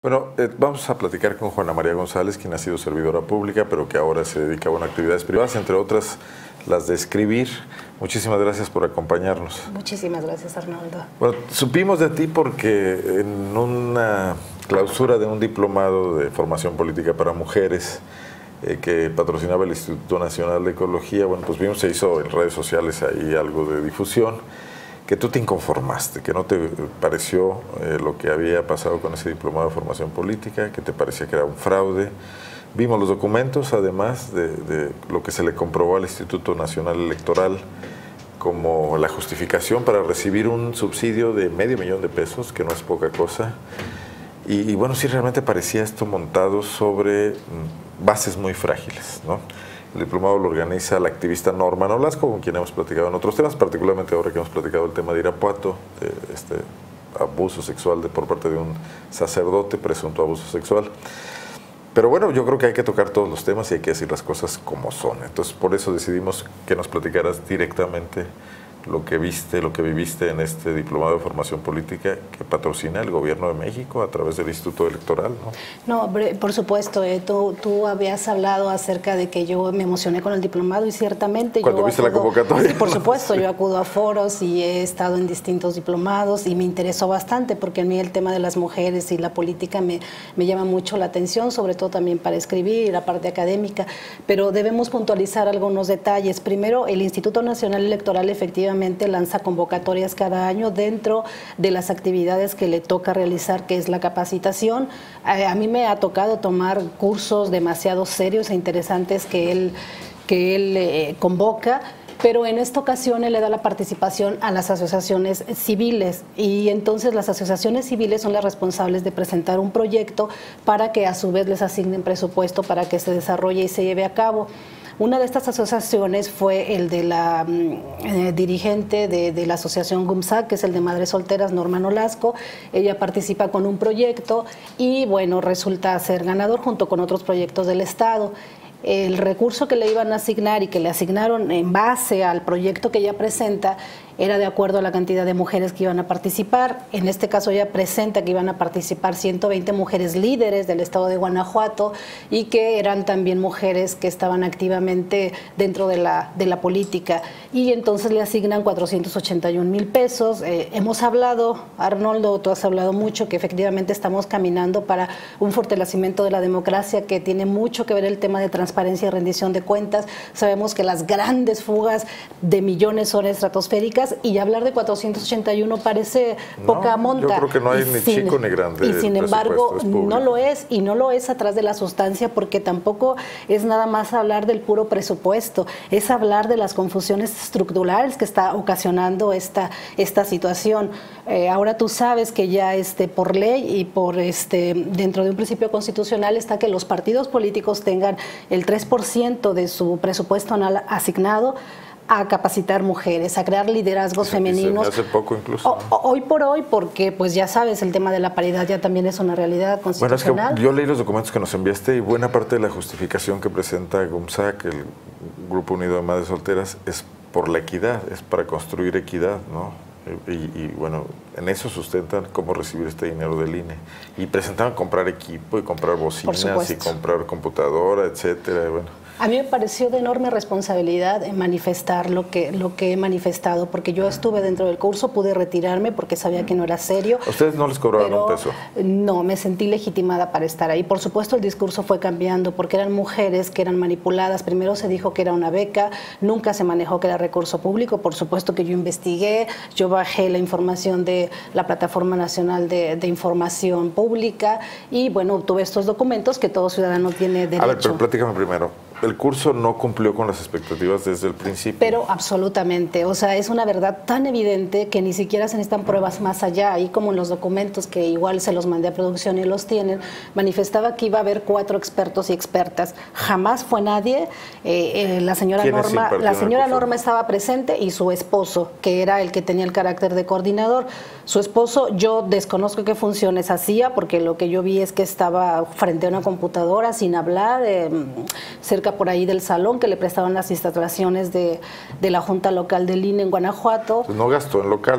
Bueno, vamos a platicar con Juana María González, quien ha sido servidora pública, pero que ahora se dedica a actividades privadas, entre otras las de escribir. Muchísimas gracias por acompañarnos. Muchísimas gracias, Arnoldo. Bueno, supimos de ti porque en una clausura de un diplomado de formación política para mujeres que patrocinaba el Instituto Nacional de Ecología, bueno, pues vimos, se hizo en redes sociales ahí algo de difusión, que tú te inconformaste, que no te pareció lo que había pasado con ese diplomado de formación política, que te parecía que era un fraude. Vimos los documentos, además de lo que se le comprobó al Instituto Nacional Electoral como la justificación para recibir un subsidio de $500,000 de pesos, que no es poca cosa. Y bueno, sí realmente parecía esto montado sobre bases muy frágiles, ¿no? El diplomado lo organiza la activista Norma Nolasco, con quien hemos platicado en otros temas, particularmente ahora que hemos platicado el tema de Irapuato, de este abuso sexual por parte de un sacerdote, presunto abuso sexual. Pero bueno, yo creo que hay que tocar todos los temas y hay que decir las cosas como son. Entonces, por eso decidimos que nos platicaras directamente lo que viste, lo que viviste en este diplomado de formación política que patrocina el Gobierno de México a través del Instituto Electoral, ¿no? No, por supuesto, tú habías hablado acerca de que yo me emocioné con el diplomado y ciertamente cuando viste la convocatoria. Sí, por supuesto, yo acudo a foros y he estado en distintos diplomados y me interesó bastante porque a mí el tema de las mujeres y la política me llama mucho la atención, sobre todo también para escribir, la parte académica, pero debemos puntualizar algunos detalles. Primero, el Instituto Nacional Electoral efectivamente lanza convocatorias cada año dentro de las actividades que le toca realizar, que es la capacitación. A mí me ha tocado tomar cursos demasiado serios e interesantes que él convoca, pero en esta ocasión él le da la participación a las asociaciones civiles y entonces las asociaciones civiles son las responsables de presentar un proyecto para que a su vez les asignen presupuesto para que se desarrolle y se lleve a cabo. Una de estas asociaciones fue el de la dirigente de la asociación GUMSAC, que es el de Madres Solteras, Norma Nolasco. Ella participa con un proyecto y bueno, resulta ser ganador junto con otros proyectos del Estado. El recurso que le iban a asignar y que le asignaron en base al proyecto que ella presenta era de acuerdo a la cantidad de mujeres que iban a participar. En este caso ella presenta que iban a participar 120 mujeres líderes del estado de Guanajuato y que eran también mujeres que estaban activamente dentro de la política. Y entonces le asignan 481,000 pesos. Hemos hablado, Arnoldo, tú has hablado mucho, que efectivamente estamos caminando para un fortalecimiento de la democracia, que tiene mucho que ver el tema de transparencia y rendición de cuentas. Sabemos que las grandes fugas de millones son estratosféricas y hablar de 481 parece poca monta. Yo creo que no hay ni chico ni grande. Y sin embargo, no lo es, y no lo es atrás de la sustancia, porque tampoco es nada más hablar del puro presupuesto, es hablar de las confusiones estructurales que está ocasionando esta situación. Ahora tú sabes que ya por ley y por dentro de un principio constitucional está que los partidos políticos tengan el 3% de su presupuesto anual asignado a capacitar mujeres, a crear liderazgos femeninos. Hace poco incluso. Hoy por hoy, porque pues ya sabes, el tema de la paridad ya también es una realidad constitucional. Bueno, es que yo leí los documentos que nos enviaste y buena parte de la justificación que presenta GUMSAC, el Grupo Unido de Madres Solteras, es por la equidad, es para construir equidad, ¿no? Y bueno, en eso sustentan cómo recibir este dinero del INE. Y presentaban comprar equipo y comprar bocinas y comprar computadora, etcétera. Bueno. A mí me pareció de enorme responsabilidad en manifestar lo que he manifestado, porque yo estuve dentro del curso, pude retirarme porque sabía que no era serio. ¿A ustedes no les cobraron un peso? No, me sentí legitimada para estar ahí. Por supuesto, el discurso fue cambiando porque eran mujeres que eran manipuladas. Primero se dijo que era una beca, nunca se manejó que era recurso público. Por supuesto que yo investigué, yo bajé la información de la Plataforma Nacional de Información Pública y bueno, obtuve estos documentos que todo ciudadano tiene derecho. A ver, pero platícame primero. El curso no cumplió con las expectativas desde el principio. Pero absolutamente, o sea, es una verdad tan evidente que ni siquiera se necesitan pruebas más allá. Ahí como en los documentos que igual se los mandé a producción y los tienen, manifestaba que iba a haber 4 expertos y expertas. Jamás fue nadie. La señora Norma estaba presente y su esposo, que era el que tenía el carácter de coordinador. Su esposo, yo desconozco qué funciones hacía, porque lo que yo vi es que estaba frente a una computadora sin hablar, cerca cerca por ahí del salón que le prestaban las instalaciones de la Junta Local del INE en Guanajuato. Pues no gastó en local.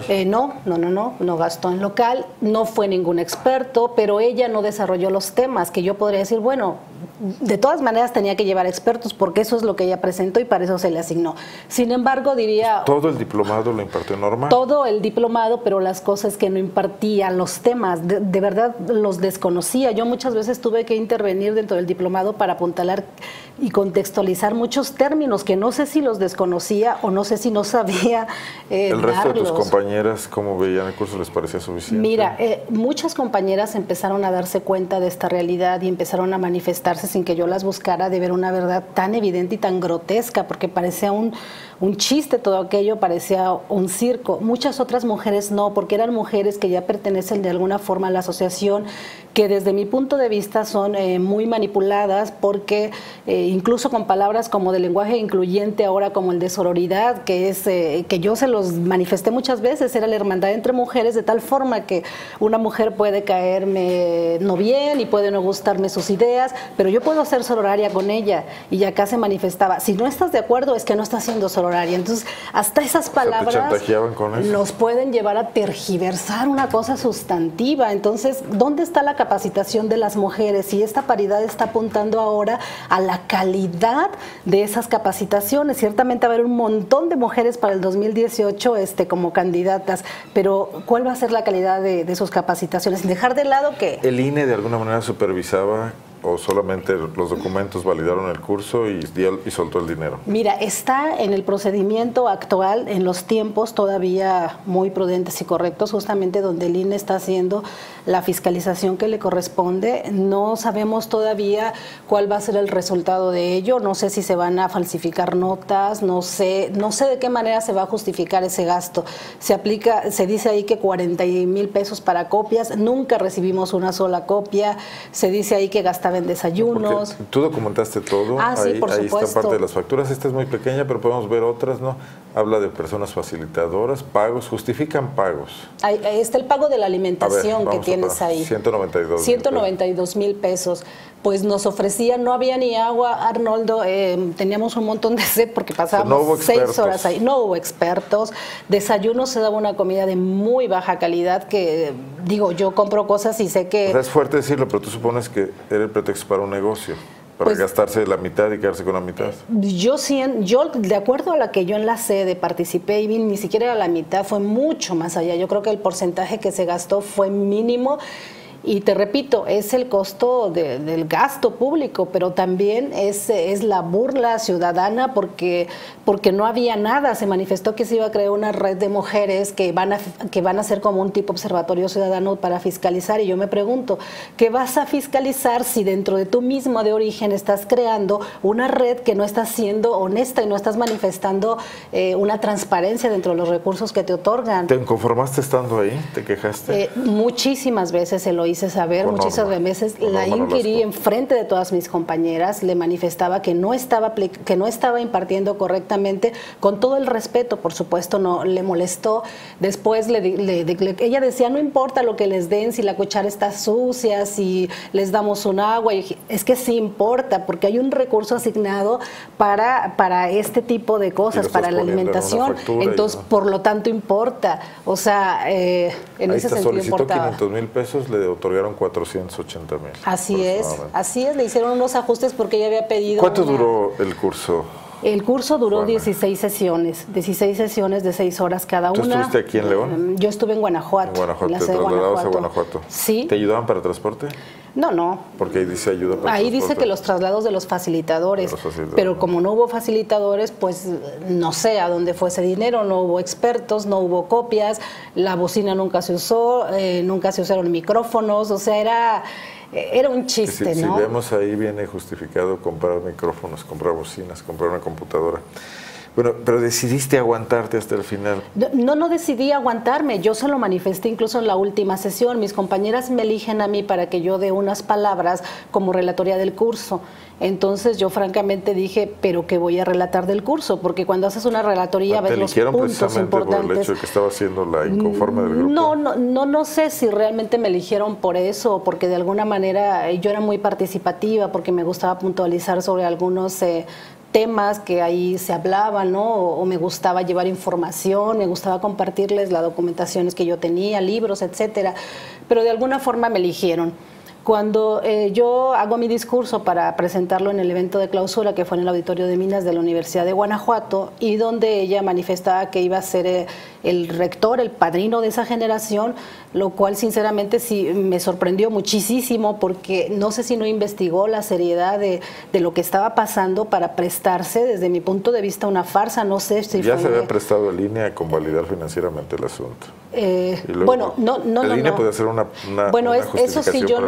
No gastó en local, no fue ningún experto, pero ella no desarrolló los temas que yo podría decir, bueno, de todas maneras tenía que llevar expertos porque eso es lo que ella presentó y para eso se le asignó. Sin embargo, diría... ¿Todo el diplomado lo impartió Norma? Todo el diplomado, pero las cosas que no impartía, los temas, de verdad los desconocía. Yo muchas veces tuve que intervenir dentro del diplomado para apuntalar y contextualizar muchos términos que no sé si los desconocía o no sé si no sabía ¿El resto darlos. de tus compañeras cómo veían el curso? ¿Les parecía suficiente? Mira, muchas compañeras empezaron a darse cuenta de esta realidad y empezaron a manifestarse sin que yo las buscara, de ver una verdad tan evidente y tan grotesca, porque parecía un chiste todo aquello, parecía un circo. Muchas otras mujeres no, porque eran mujeres que ya pertenecen de alguna forma a la asociación, que desde mi punto de vista son muy manipuladas, porque incluso con palabras como de lenguaje incluyente, ahora como el de sororidad, que es que yo se los manifesté muchas veces, era la hermandad entre mujeres, de tal forma que una mujer puede caerme no bien y puede no gustarme sus ideas, pero yo puedo ser sororaria con ella, y acá se manifestaba, si no estás de acuerdo es que no estás siendo sororaria. Entonces, hasta esas palabras chantajeaban con eso. Nos pueden llevar a tergiversar una cosa sustantiva. Entonces, ¿dónde está la capacitación de las mujeres? Y esta paridad está apuntando ahora a la calidad de esas capacitaciones. Ciertamente va a haber un montón de mujeres para el 2018 como candidatas, pero ¿cuál va a ser la calidad de sus capacitaciones? Sin dejar de lado que... ¿El INE de alguna manera supervisaba o solamente los documentos validaron el curso y soltó el dinero? Mira, está en el procedimiento actual, en los tiempos todavía muy prudentes y correctos, justamente donde el INE está haciendo la fiscalización que le corresponde. No sabemos todavía cuál va a ser el resultado de ello, no sé si se van a falsificar notas, no sé de qué manera se va a justificar ese gasto. Se dice ahí que 40,000 pesos para copias, nunca recibimos una sola copia, se dice ahí que gastaba en desayunos. Porque tú documentaste todo, sí, por ahí supuesto. está parte de las facturas, esta es muy pequeña, pero podemos ver otras, ¿no? Habla de personas facilitadoras, pagos, justifican pagos. Ahí está el pago de la alimentación que tienes ahí. 192,000 pesos. Pues nos ofrecían, no había ni agua, Arnoldo, teníamos un montón de sed porque pasábamos 6 horas ahí. No hubo expertos, desayuno se daba una comida de muy baja calidad que, digo, yo compro cosas y sé que... O sea, es fuerte decirlo, pero tú supones que era el pretexto para un negocio, para gastarse la mitad y quedarse con la mitad. Yo, de acuerdo a la que yo en la sede participé y vi, ni siquiera la mitad, fue mucho más allá. Yo creo que el porcentaje que se gastó fue mínimo. Y te repito, es el costo del gasto público, pero también es la burla ciudadana porque no había nada. Se manifestó que se iba a crear una red de mujeres que van a ser como un tipo observatorio ciudadano para fiscalizar. Y yo me pregunto, ¿qué vas a fiscalizar si dentro de tú mismo de origen estás creando una red que no está siendo honesta y no estás manifestando una transparencia dentro de los recursos que te otorgan? ¿Te inconformaste estando ahí? ¿Te quejaste? Muchísimas veces se lo hice saber, muchísimas veces la inquirí enfrente de todas mis compañeras, le manifestaba que no estaba impartiendo correctamente, con todo el respeto, por supuesto, no le molestó. Después ella decía, no importa lo que les den, si la cuchara está sucia, si les damos un agua, y es que sí importa, porque hay un recurso asignado para este tipo de cosas, para la alimentación, entonces por lo tanto importa, o sea, en ese sentido importaba. Solicitó 500,000 pesos, le otorgaron 480,000. Así es, le hicieron unos ajustes porque ella había pedido... ¿Cuánto duró el curso? El curso duró 16 sesiones de 6 horas cada una. ¿Tú estuviste aquí en León? Yo estuve en Guanajuato. En Guanajuato, ¿te trasladabas a Guanajuato? Sí. ¿Te ayudaban para transporte? No. Porque ahí dice ayuda para ahí transporte. Dice que los traslados de los facilitadores, pero como no hubo facilitadores, pues no sé a dónde fue ese dinero, no hubo expertos, no hubo copias, la bocina nunca se usó, nunca se usaron micrófonos, o sea, era un chiste, ¿no? Si vemos ahí viene justificado comprar micrófonos, comprar bocinas, comprar una computadora. Bueno, pero decidiste aguantarte hasta el final. No decidí aguantarme, yo se lo manifesté incluso en la última sesión. Mis compañeras me eligen a mí para que yo dé unas palabras como relatoría del curso. Entonces yo francamente dije, pero ¿qué voy a relatar del curso? Porque cuando haces una relatoría ves los puntos importantes. Por el hecho de que estaba siendo la inconforme del grupo. No sé si realmente me eligieron por eso, porque de alguna manera yo era muy participativa, porque me gustaba puntualizar sobre algunos temas que ahí se hablaban, ¿no? O me gustaba llevar información, me gustaba compartirles las documentaciones que yo tenía, libros, etcétera. Pero de alguna forma me eligieron. Cuando yo hago mi discurso para presentarlo en el evento de clausura, que fue en el Auditorio de Minas de la Universidad de Guanajuato, y donde ella manifestaba que iba a ser el rector, el padrino de esa generación, lo cual sinceramente sí me sorprendió muchísimo, porque no sé si no investigó la seriedad de lo que estaba pasando para prestarse, desde mi punto de vista, una farsa. No sé si ya se había prestado en línea a convalidar financieramente el asunto. Luego, bueno, el INE puede hacer una bueno, eso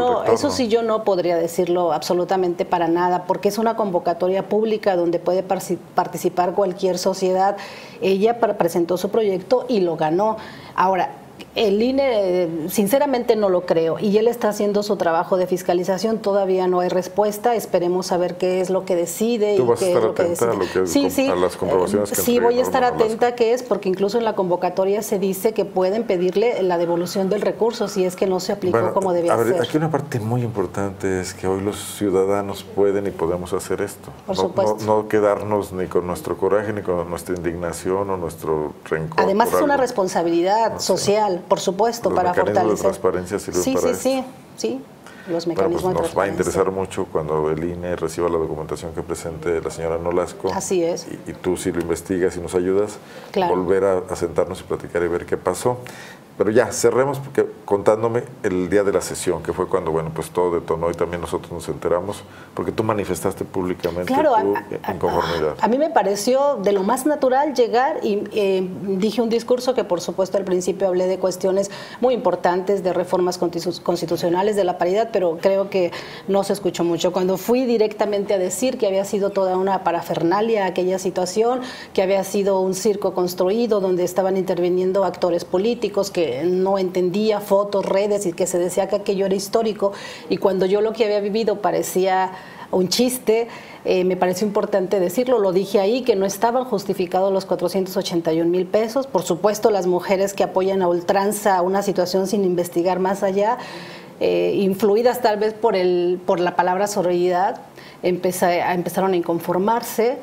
sí yo no podría decirlo absolutamente para nada, porque es una convocatoria pública donde puede participar cualquier sociedad. Ella presentó su proyecto y lo ganó. Ahora, el INE sinceramente no lo creo, y él está haciendo su trabajo de fiscalización. Todavía no hay respuesta, esperemos a ver qué es lo que decide. ¿Tú vas a estar atenta a las comprobaciones que sí, voy a estar atenta, que es porque incluso en la convocatoria se dice que pueden pedirle la devolución del recurso si es que no se aplicó como debía ser. Aquí una parte muy importante es que hoy los ciudadanos pueden y podemos hacer esto. Por supuesto. No quedarnos ni con nuestro coraje, ni con nuestra indignación o nuestro rencor. Además es una responsabilidad social, por supuesto, para fortalecer. Los mecanismos de transparencia sirven para esto. Sí, los mecanismos de transparencia. Nos va a interesar mucho cuando el INE reciba la documentación que presente la señora Nolasco. Así es. Y tú, si lo investigas y nos ayudas, volver a sentarnos y platicar y ver qué pasó. Pero ya, cerremos contándome el día de la sesión, que fue cuando, bueno, pues todo detonó y también nosotros nos enteramos, porque tú manifestaste públicamente tu inconformidad. A mí me pareció de lo más natural llegar y dije un discurso que, por supuesto, al principio hablé de cuestiones muy importantes, de reformas constitucionales, de la paridad, pero creo que no se escuchó mucho. Cuando fui directamente a decir que había sido toda una parafernalia aquella situación, que había sido un circo construido donde estaban interviniendo actores políticos, que no entendía fotos, redes, y que se decía que aquello era histórico, y cuando yo lo que había vivido parecía un chiste, me pareció importante decirlo. Lo dije ahí, que no estaban justificados los 481,000 pesos. Por supuesto, las mujeres que apoyan a ultranza una situación sin investigar más allá, influidas tal vez por la palabra sororidad, empezaron a inconformarse,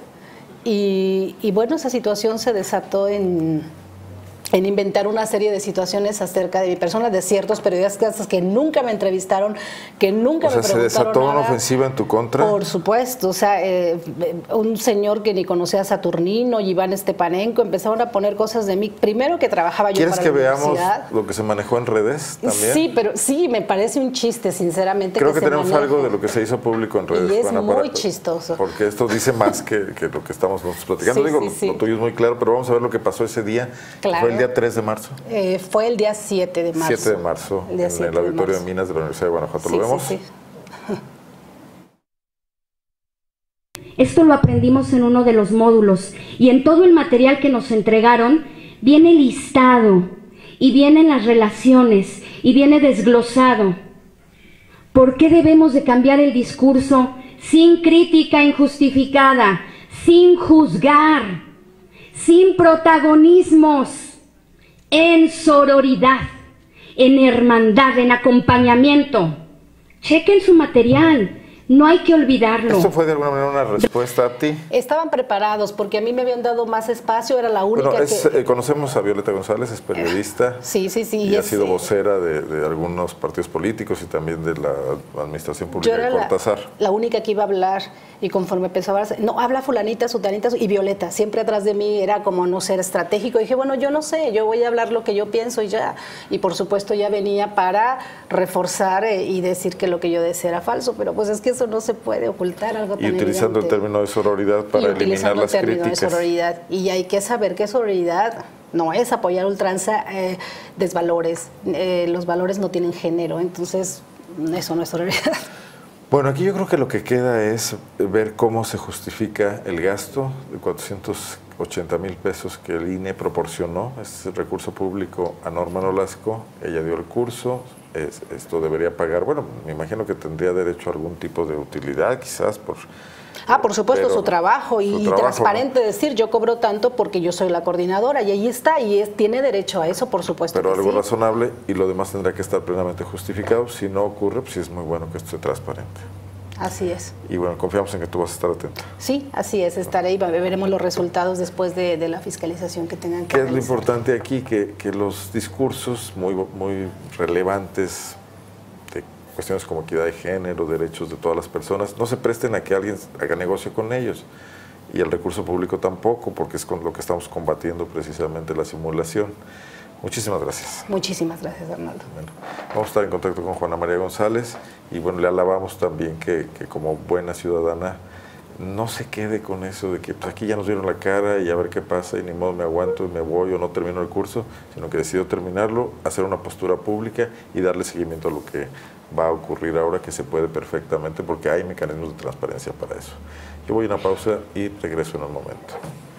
y bueno, esa situación se desató en inventar una serie de situaciones acerca de mi persona, de ciertos periodistas que nunca me entrevistaron, que nunca me preguntaron nada. ¿Se desató una ofensiva en tu contra? Por supuesto, o sea, un señor que ni conocía a Saturnino y Iván Estepanenko empezaron a poner cosas de mí. Primero, que trabajaba yo para la universidad. ¿Quieres que veamos lo que se manejó en redes también? Sí, pero sí, me parece un chiste, sinceramente. Creo que tenemos algo de lo que se hizo público en redes. Y es muy chistoso. Porque esto dice más que lo que estamos platicando. Lo tuyo es muy claro, pero vamos a ver lo que pasó ese día. Claro. ¿Fue el día 3 de marzo? Fue el día 7 de marzo. 7 de marzo, en el Auditorio de Minas de la Universidad de Guanajuato. ¿Lo vemos? Sí. Esto lo aprendimos en uno de los módulos, y en todo el material que nos entregaron viene listado, y vienen las relaciones, y viene desglosado. ¿Por qué debemos de cambiar el discurso sin crítica injustificada, sin juzgar, sin protagonismos, en sororidad, en hermandad, en acompañamiento? Chequen su material, no hay que olvidarlo. ¿Esto fue de alguna manera una respuesta a ti? Estaban preparados, porque a mí me habían dado más espacio, era la única conocemos a Violeta González, es periodista. Sí. Y ha sido vocera de algunos partidos políticos y también de la administración pública de Cortázar. La única que iba a hablar, y conforme empezó a hablar, no, habla fulanita, sutanita, y Violeta, siempre atrás de mí, era como no ser estratégico. Y dije, bueno, yo no sé, yo voy a hablar lo que yo pienso y ya. Y por supuesto ya venía para reforzar y decir que lo que yo decía era falso, pero pues es que eso no se puede ocultar, algo tan Y utilizando evidente. el término de sororidad para eliminar las críticas. De sororidad. Y hay que saber que sororidad no es apoyar ultranza, desvalores. Los valores no tienen género, entonces eso no es sororidad. Bueno, aquí yo creo que lo que queda es ver cómo se justifica el gasto de 80,000 pesos que el INE proporcionó, es recurso público a Norma Nolasco, ella dio el curso, esto debería pagar, bueno, me imagino que tendría derecho a algún tipo de utilidad, quizás por... Por supuesto, su trabajo y transparente, ¿no? Decir, yo cobro tanto porque yo soy la coordinadora y ahí está, y tiene derecho a eso, por supuesto. Pero que algo sí. Razonable, y lo demás tendrá que estar plenamente justificado. Si no ocurre, pues sí es muy bueno que esté transparente. Así es. Y bueno, confiamos en que tú vas a estar atento. Sí, así es, estaré y veremos los resultados después de la fiscalización que tengan que ¿Qué es lo realizar. importante aquí? Que los discursos muy relevantes de cuestiones como equidad de género, derechos de todas las personas, no se presten a que alguien haga negocio con ellos. Y el recurso público tampoco, porque es con lo que estamos combatiendo precisamente la simulación. Muchísimas gracias. Muchísimas gracias, Arnoldo. Bueno, vamos a estar en contacto con Juana María González y bueno, le alabamos también que como buena ciudadana no se quede con eso de que pues, aquí ya nos dieron la cara y a ver qué pasa y ni modo me aguanto y me voy o no termino el curso, sino que decidió terminarlo, hacer una postura pública y darle seguimiento a lo que va a ocurrir ahora, que se puede perfectamente porque hay mecanismos de transparencia para eso. Yo voy a una pausa y regreso en un momento.